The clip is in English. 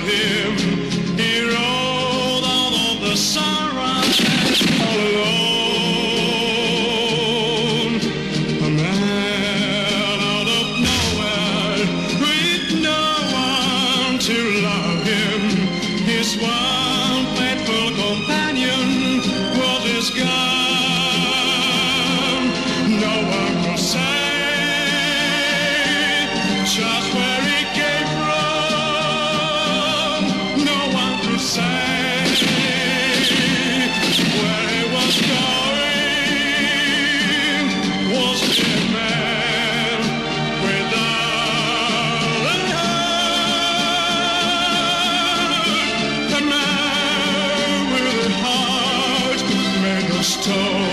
him. He rode out of the sunrise all alone. A man out of nowhere with no one to love him. His one faithful companion was his gun. No one could say just where he came from. No one could say where he was going. Was he a man without a heart? A man with a heart made of stone.